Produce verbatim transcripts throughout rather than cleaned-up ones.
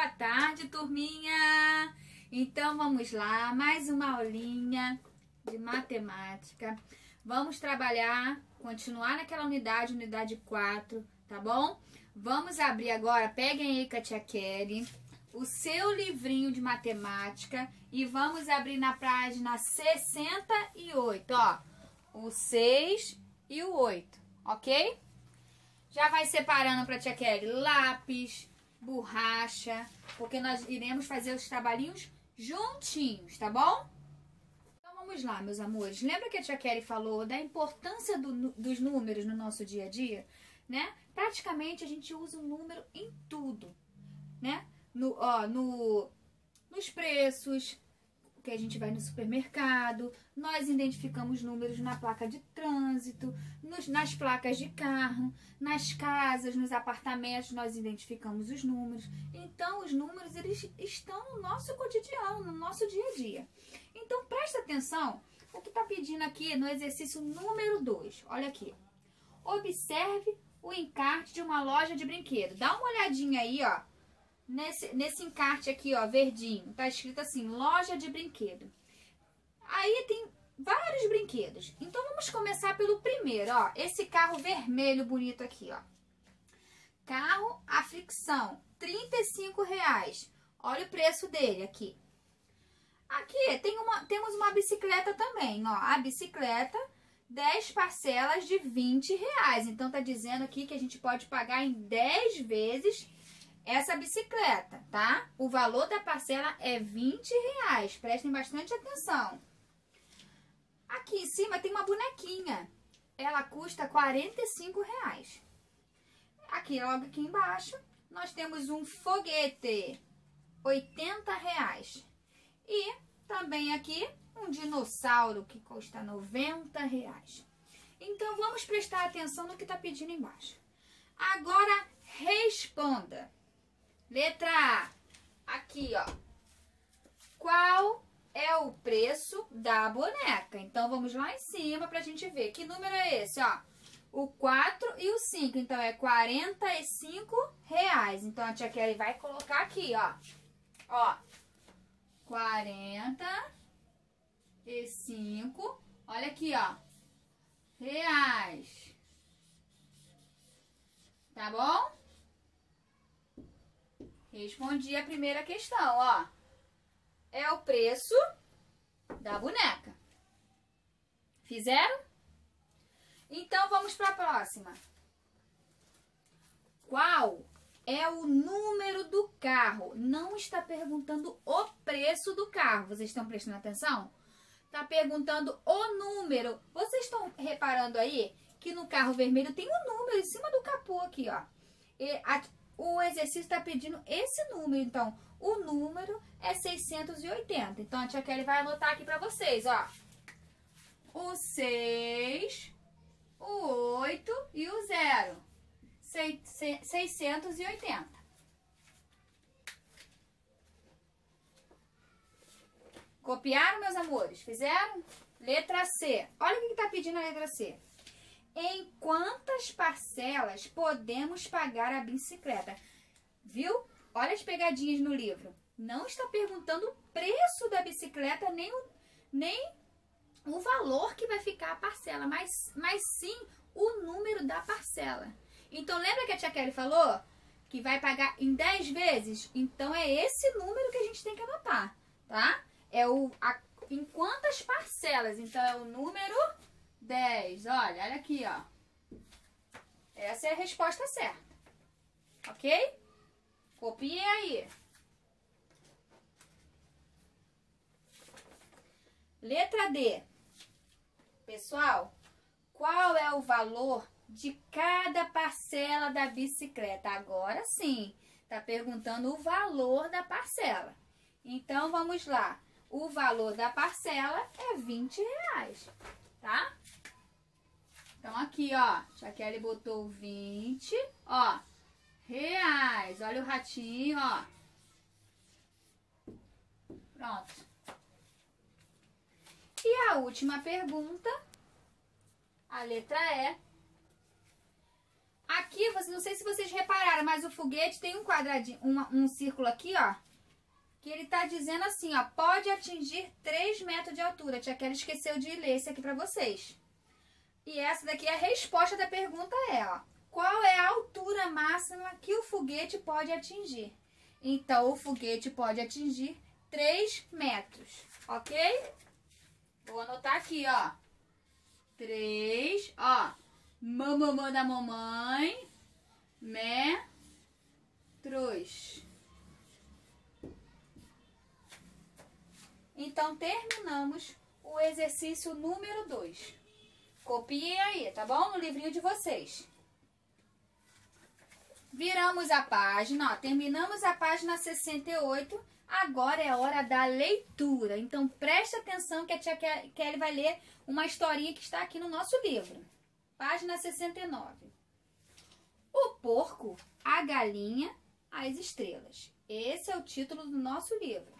tarde, turminha! Então, vamos lá, mais uma aulinha de matemática. Vamos trabalhar, continuar naquela unidade, unidade quatro, tá bom? Vamos abrir agora, peguem aí com a tia Kelly, o seu livrinho de matemática e vamos abrir na página sessenta e oito, ó. O seis e o oito, ok? Já vai separando para a tia Kelly lápis, borracha, porque nós iremos fazer os trabalhinhos juntinhos, tá bom? Então vamos lá, meus amores. Lembra que a tia Kelly falou da importância do, dos números no nosso dia a dia, né? Praticamente a gente usa o número em tudo, né? No, ó, no, nos preços que a gente vai no supermercado, nós identificamos números na placa de trânsito, nos, nas placas de carro, nas casas, nos apartamentos, nós identificamos os números. Então, os números, eles estão no nosso cotidiano, no nosso dia a dia. Então, presta atenção o que está pedindo aqui no exercício número dois. Olha aqui. Observe o encarte de uma loja de brinquedo. Dá uma olhadinha aí, ó. Nesse, nesse encarte aqui, ó, verdinho, tá escrito assim, loja de brinquedo. Aí tem vários brinquedos. Então, vamos começar pelo primeiro, ó. Esse carro vermelho bonito aqui, ó. Carro a fricção, trinta e cinco reais. Olha o preço dele aqui. Aqui tem uma, temos uma bicicleta também, ó. A bicicleta, dez parcelas de vinte reais. Então, tá dizendo aqui que a gente pode pagar em dez vezes essa bicicleta, tá? O valor da parcela é vinte reais. Prestem bastante atenção. Aqui em cima tem uma bonequinha. Ela custa quarenta e cinco reais. Aqui, logo aqui embaixo, nós temos um foguete. oitenta reais. E também aqui um dinossauro que custa noventa reais. Então, vamos prestar atenção no que está pedindo embaixo. Agora, responda. Letra A, aqui, ó. Qual é o preço da boneca? Então, vamos lá em cima pra gente ver. Que número é esse, ó? O quatro e o cinco. Então, é quarenta e cinco reais. Então, a tia Kelly vai colocar aqui, ó. Ó. quarenta e cinco. Olha aqui, ó. Reais. Tá bom? Respondi a primeira questão, ó. É o preço da boneca. Fizeram? Então, vamos para a próxima. Qual é o número do carro? Não está perguntando o preço do carro. Vocês estão prestando atenção? Está perguntando o número. Vocês estão reparando aí que no carro vermelho tem um número em cima do capô aqui, ó. E a O exercício está pedindo esse número, então, o número é seiscentos e oitenta. Então, a tia Kelly vai anotar aqui para vocês, ó. O seis, o oito e o zero. seiscentos e oitenta. Copiaram, meus amores? Fizeram? Letra C. Olha o que está pedindo a letra C. Em quantas parcelas podemos pagar a bicicleta? Viu? Olha as pegadinhas no livro. Não está perguntando o preço da bicicleta, nem o, nem o valor que vai ficar a parcela, mas, mas sim o número da parcela. Então, lembra que a tia Kelly falou que vai pagar em dez vezes? Então, é esse número que a gente tem que anotar, tá? É o, a, em quantas parcelas? Então, é o número dez, olha, olha aqui, ó. Essa é a resposta certa. Ok? Copiem aí. Letra D. Pessoal, qual é o valor de cada parcela da bicicleta? Agora sim, tá perguntando o valor da parcela. Então, vamos lá. O valor da parcela é vinte reais, tá? Então, aqui, ó, tia Kelly botou vinte, ó, reais. Olha o ratinho, ó. Pronto. E a última pergunta, a letra E. Aqui você não sei se vocês repararam, mas o foguete tem um quadradinho, uma, um círculo aqui, ó. Que ele tá dizendo assim, ó. Pode atingir três metros de altura. A tia Kelly esqueceu de ler isso aqui pra vocês. E essa daqui é a resposta da pergunta é, ó. Qual é a altura máxima que o foguete pode atingir? Então, o foguete pode atingir três metros, ok? Vou anotar aqui, ó. três, ó. Mamamã da mamãe. Metros. Então, terminamos o exercício número dois. Copiem aí, tá bom? No livrinho de vocês. Viramos a página, ó. Terminamos a página sessenta e oito. Agora é hora da leitura. Então, preste atenção que a tia Kelly vai ler uma historinha que está aqui no nosso livro. Página sessenta e nove. O porco, a galinha, as estrelas. Esse é o título do nosso livro.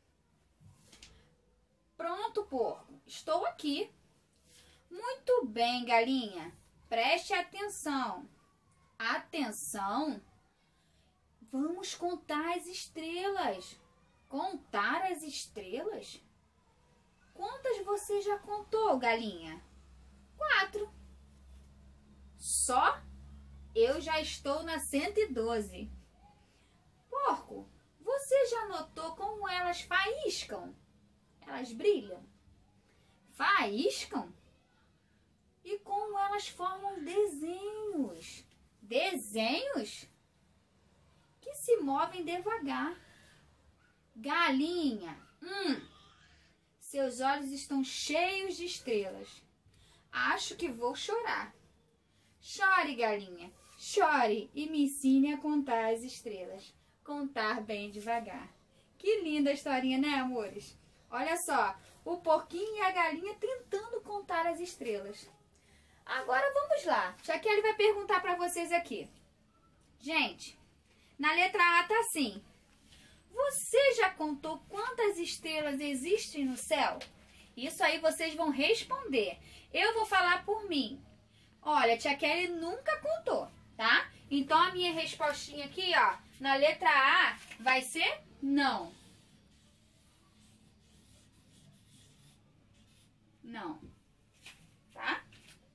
Pronto, porco. Estou aqui. Muito bem, galinha. Preste atenção. Atenção. Vamos contar as estrelas. Contar as estrelas? Quantas você já contou, galinha? Quatro. Só? Eu já estou na cento e doze. Porco, você já notou como elas faíscam? Elas brilham? Faíscam? E como elas formam desenhos? Desenhos? Que se movem devagar. Galinha, hum, seus olhos estão cheios de estrelas. Acho que vou chorar. Chore, galinha, chore e me ensine a contar as estrelas. Contar bem devagar. Que linda historinha, né, amores? Olha só, o porquinho e a galinha tentando contar as estrelas. Agora vamos lá. Tia Kelly vai perguntar para vocês aqui. Gente, na letra A tá assim. Você já contou quantas estrelas existem no céu? Isso aí vocês vão responder. Eu vou falar por mim. Olha, tia Kelly nunca contou, tá? Então a minha respostinha aqui, ó, na letra A vai ser não. Não. Tá?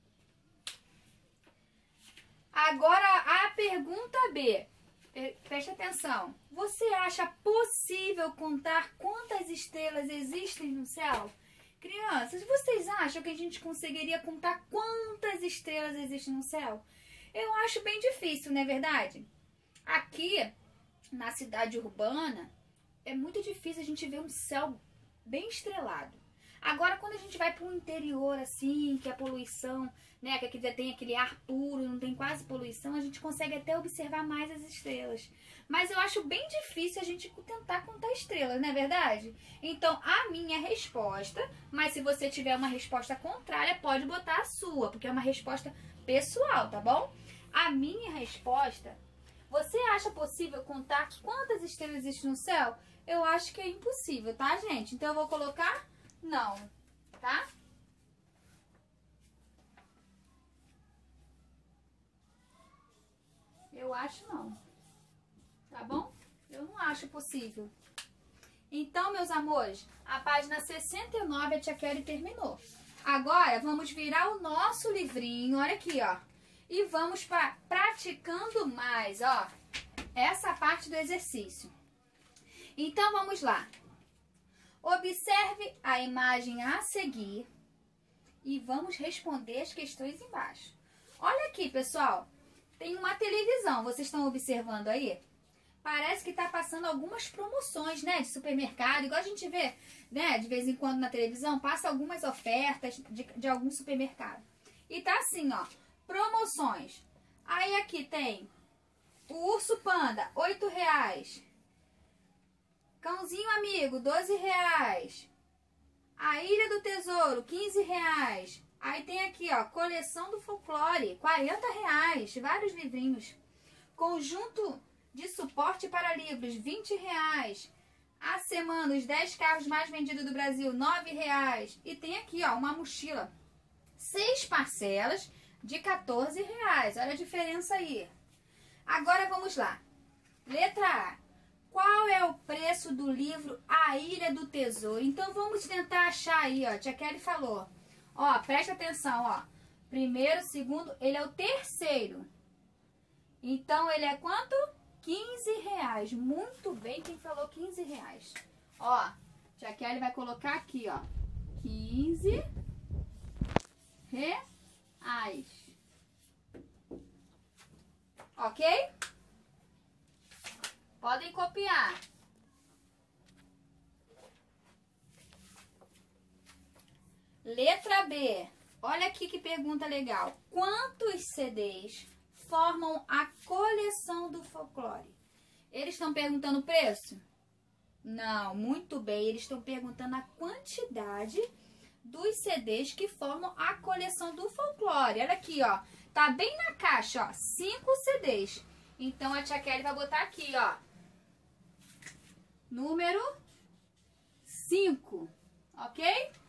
Agora a pergunta B. Preste atenção. Você acha possível contar quantas estrelas existem no céu? Crianças, vocês acham que a gente conseguiria contar quantas estrelas existem no céu? Eu acho bem difícil, não é verdade? Aqui, na cidade urbana, é muito difícil a gente ver um céu bem estrelado. Agora, quando a gente vai para o interior, assim, que a poluição, né, que tem aquele ar puro, não tem quase poluição, a gente consegue até observar mais as estrelas. Mas eu acho bem difícil a gente tentar contar estrelas, não é verdade? Então, a minha resposta, mas se você tiver uma resposta contrária, pode botar a sua, porque é uma resposta pessoal, tá bom? A minha resposta, você acha possível contar quantas estrelas existem no céu? Eu acho que é impossível, tá, gente? Então, eu vou colocar não, tá? Eu acho não. Tá bom? Eu não acho possível. Então, meus amores, a página sessenta e nove a tia Kelly terminou. Agora, vamos virar o nosso livrinho, olha aqui, ó. E vamos para praticando mais, ó. Essa parte do exercício. Então, vamos lá. Observe a imagem a seguir e vamos responder as questões embaixo. Olha aqui, pessoal. Tem uma televisão, vocês estão observando aí? Parece que está passando algumas promoções, né, de supermercado, igual a gente vê, né, de vez em quando na televisão, passa algumas ofertas de, de algum supermercado. E tá assim, ó, promoções. Aí aqui tem o urso panda, oito reais. Cãozinho amigo, doze reais. A Ilha do Tesouro, quinze reais. Aí tem aqui, ó, coleção do folclore, quarenta reais, vários livrinhos. Conjunto de suporte para livros, vinte reais. A semana, os dez carros mais vendidos do Brasil, nove reais. E tem aqui, ó, uma mochila, seis parcelas de quatorze reais. Olha a diferença aí. Agora vamos lá. Letra A. Qual é o preço do livro A Ilha do Tesouro? Então vamos tentar achar aí, ó. Tia Kelly falou. Ó, presta atenção, ó. Primeiro, segundo, ele é o terceiro. Então ele é quanto? quinze reais. Muito bem, quem falou quinze reais. Ó, tia Kelly vai colocar aqui, ó. quinze reais. Ok? Podem copiar. Letra B. Olha aqui que pergunta legal. Quantos C Ds formam a coleção do folclore? Eles estão perguntando o preço? Não, muito bem. Eles estão perguntando a quantidade dos C Ds que formam a coleção do folclore. Olha aqui, ó. Tá bem na caixa, ó. cinco C Ds. Então a tia Kelly vai botar aqui, ó. Número cinco, ok?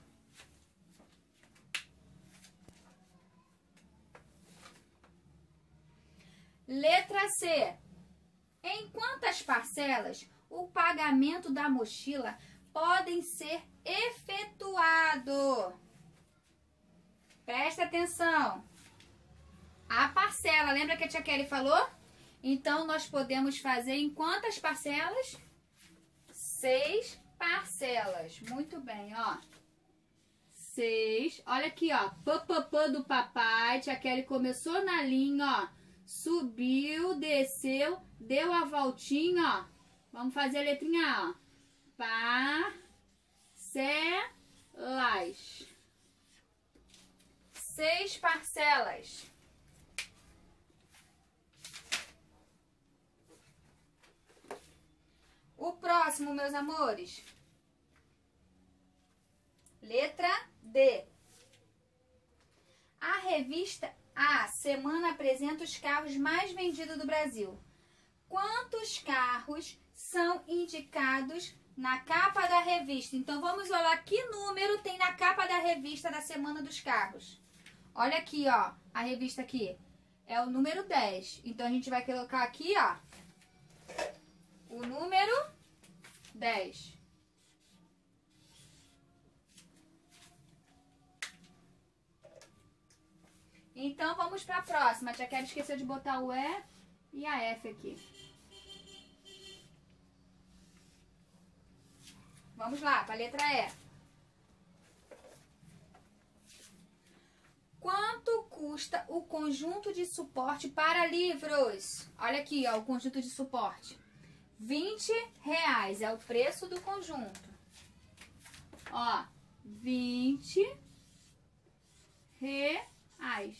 Letra C. Em quantas parcelas o pagamento da mochila podem ser efetuado? Presta atenção. A parcela, lembra que a tia Kelly falou? Então, nós podemos fazer em quantas parcelas? Seis parcelas. Muito bem, ó. Seis. Olha aqui, ó. Papapã do papai. Tia Kelly começou na linha, ó. Subiu, desceu, deu a voltinha, ó. Vamos fazer a letrinha A, ó. Parcelas. Seis parcelas. O próximo, meus amores. Letra D. A revista A Semana apresenta os carros mais vendidos do Brasil. Quantos carros são indicados na capa da revista? Então, vamos olhar que número tem na capa da revista da Semana dos Carros. Olha aqui, ó. A revista aqui. É o número dez. Então, a gente vai colocar aqui, ó. O número dez. Então, vamos para a próxima. A tia Kelly esqueceu de botar o E e a F aqui. Vamos lá, para a letra E. Quanto custa o conjunto de suporte para livros? Olha aqui, ó, o conjunto de suporte. vinte reais é o preço do conjunto. Ó, vinte reais.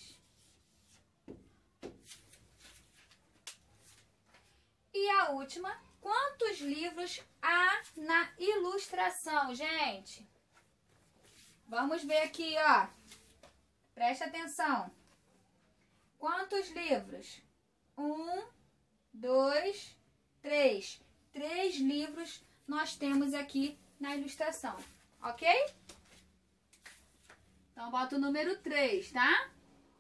E a última, quantos livros há na ilustração, gente? Vamos ver aqui, ó. Presta atenção. Quantos livros? Um, dois, três. Três livros nós temos aqui na ilustração, ok? Então, bota o número três, tá?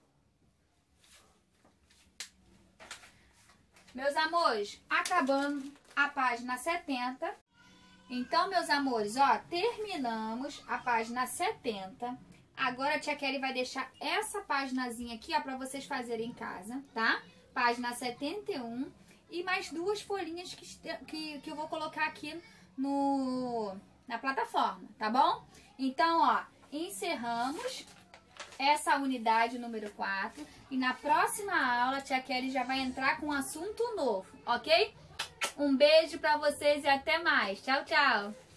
Meus amores, acabando a página setenta. Então, meus amores, ó, terminamos a página setenta. Agora a tia Kelly vai deixar essa paginazinha aqui, ó, pra vocês fazerem em casa, tá? Página setenta e um. E mais duas folhinhas que, que, que eu vou colocar aqui no, na plataforma, tá bom? Então, ó, encerramos essa unidade número quatro. E na próxima aula, a tia Kelly já vai entrar com um assunto novo, ok? Um beijo pra vocês e até mais. Tchau, tchau!